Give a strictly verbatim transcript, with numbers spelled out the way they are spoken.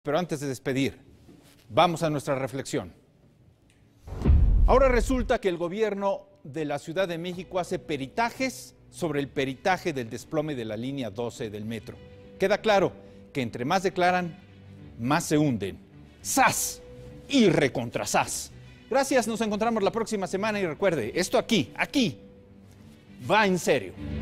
Pero antes de despedir, vamos a nuestra reflexión. Ahora resulta que el gobierno de la Ciudad de México hace peritajes sobre el peritaje del desplome de la línea doce del metro. Queda claro que entre más declaran, más se hunden. ¡Sas! Y recontra sas. Gracias, nos encontramos la próxima semana y recuerde, esto aquí, aquí, va en serio.